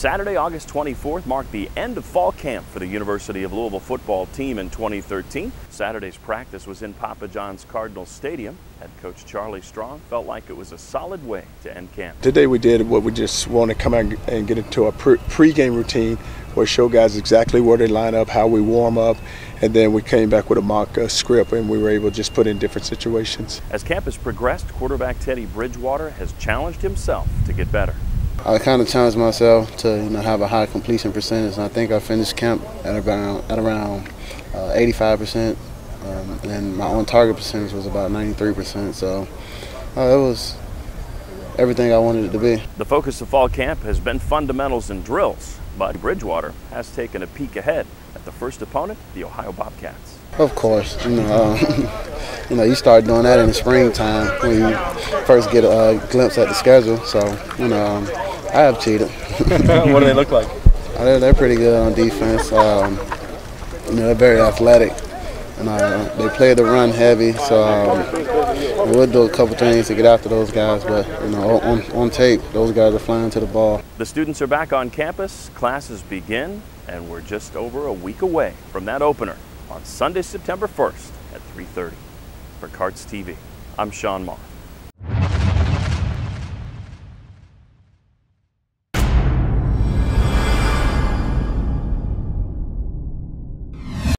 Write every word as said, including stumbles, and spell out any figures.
Saturday, August twenty-fourth, marked the end of fall camp for the University of Louisville football team in twenty thirteen. Saturday's practice was in Papa John's Cardinal Stadium. Head coach Charlie Strong felt like it was a solid way to end camp. Today we did what we just want to come out and get into a pre-game routine where we show guys exactly where they line up, how we warm up, and then we came back with a mock uh, script and we were able to just put in different situations. As camp has progressed, quarterback Teddy Bridgewater has challenged himself to get better. I kind of challenged myself to, you know, have a high completion percentage, and I think I finished camp at around at around uh, eighty-five percent, um, and my on-target percentage was about ninety-three percent. So uh, it was everything I wanted it to be. The focus of fall camp has been fundamentals and drills, but Bridgewater has taken a peek ahead at the first opponent, the Ohio Bobcats. Of course, you know, um, you know, you start doing that in the springtime when you first get a glimpse at the schedule. So, you know, um, I have cheated. What do they look like? Uh, they're, they're pretty good on defense. Um, you know, they're very athletic, and uh, they play the run heavy. So um, we'll do a couple things to get after those guys. But you know, on, on tape, those guys are flying to the ball. The students are back on campus. Classes begin, and we're just over a week away from that opener on Sunday, September first at three thirty. For Cards T V, I'm Sean Marr.